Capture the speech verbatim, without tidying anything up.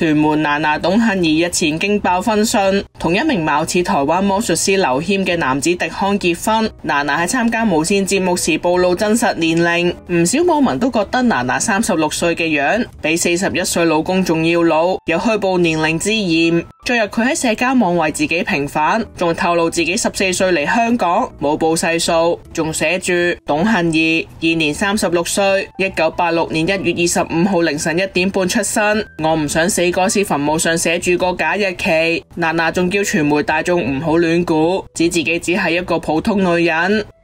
屯門娜娜董杏兒日前驚爆婚訊，同一名貌似台灣魔術師劉謙嘅男子迪康結婚。娜娜喺參加無線節目時暴露真實年齡，唔少網民都覺得娜娜三十六歲嘅樣比四十一歲老公仲要老，有虛報年齡之嫌。昨日佢喺社交網為自己平反，仲透露自己十四歲嚟香港，冇報細數，仲寫住董杏兒現年三十六歲，一九八六年一月二十五號凌晨一點半出生。我唔想死嗰時墳墓上寫住個假日期。娜娜仲叫傳媒大眾唔好亂估，指自己只係一個普通女人。